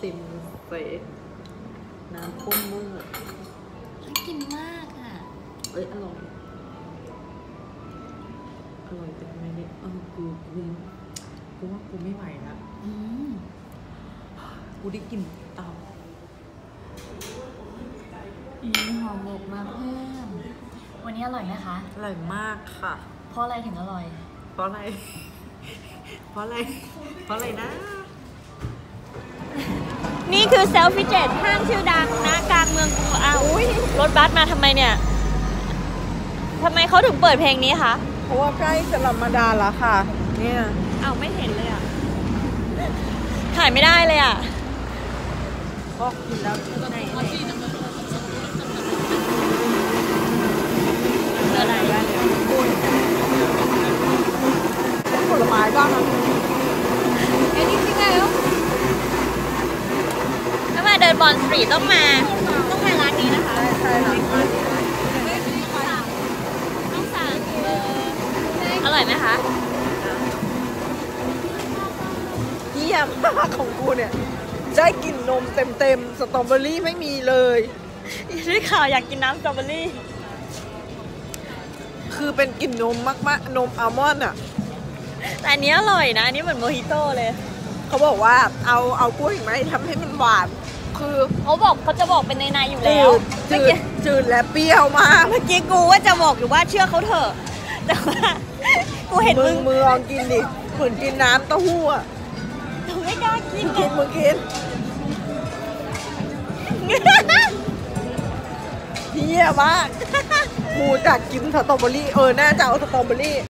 ซิมเฟสน้ำข้นเมื่อน่ากินมากอ่ะอร่อยเป็นไงเนี่ยกูว่ากูไม่ไหวแล้วกูได้กลิ่นเตาหอมหมกมาเพิ่มวันนี้อร่อยไหมคะอร่อยมากค่ะเพราะอะไรถึงอร่อยเพราะอะไรนะนี่คือเซลฟิเจ็ตห้างชื่อดังนะกลางเมืองกรุงอุ้ยรถบัสมาทำไมเนี่ยทำไมเขาถึงเปิดเพลงนี้คะเพราะว่าใกล้จะรอมฎอนแล้วค่ะเนี่ยไม่เห็นเลยอ่ะถ่ายไม่ได้เลยอ่ะก็กินแล้วไหนอะไรผลไม้บ้างนะถ้ามาเดินบอลสตรีทต้องมาร้านนี้นะคะใช่ร้านนี้ต้องสั่งอร่อยไหมคะเยี่ยมมากของกูเนี่ยได้กลิ่นนมเต็มสตรอเบอรี่ไม่มีเลยได้ข่าวอยากกินน้ำสตรอเบอรี่คือเป็นกลิ่นนมมากๆนมอัลมอนด์อ่ะแต่อันนี้อร่อยนะอันนี้เหมือนโมฮิโต้เลยเขาบอกว่าเอากล้วยไหมทำให้มันหวานคือเขาจะบอกเป็นในอยู่แล้วจืดและเปรี้ยวมากเมื่อกี้กูว่าจะบอกอยู่ว่าเชื่อเขาเถอะแต่ว่ากูเห็นมึงลองกินดิเหมือนกินน้ำเต้าหู้อ่ะไม่กล้ากินมึงกินเฮี้ยมากกูจะกินสตรอเบอรี่น่าจะเอาสตรอเบอรี่